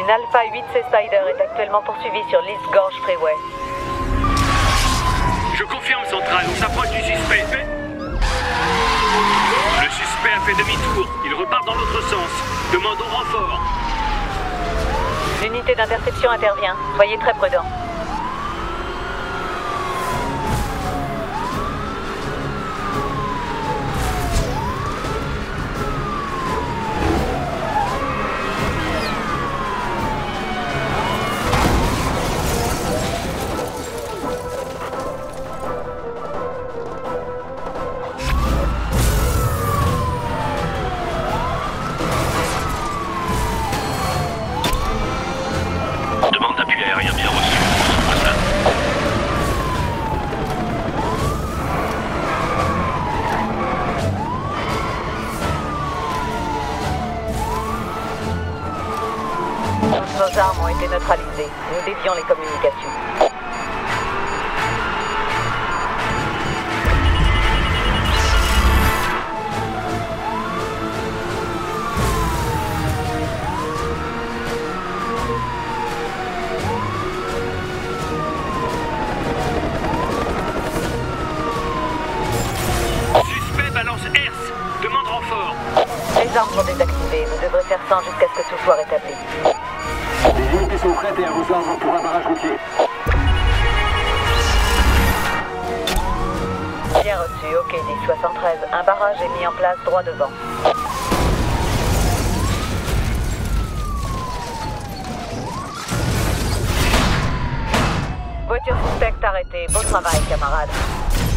Une Alpha 8C Spider est actuellement poursuivie sur l'East Gorge Freeway. Je confirme, centrale, on s'approche du suspect. Le suspect a fait demi-tour. Il repart dans l'autre sens. Demandons renfort. L'unité d'interception intervient. Soyez très prudents. Demande d'appui aérien bien reçu. Toutes nos armes ont été neutralisées. Nous dévions les communications. Suspect balance Hertz. Demande renfort. Les armes sont désactivées. Vous devrez faire 100 jusqu'à ce que tout soit rétabli. Les unités sont prêtes et à vos ordres pour un barrage routier. Bien reçu. OK, 1073. Un barrage est mis en place droit devant. Voiture suspecte arrêtée. Bon travail, camarades.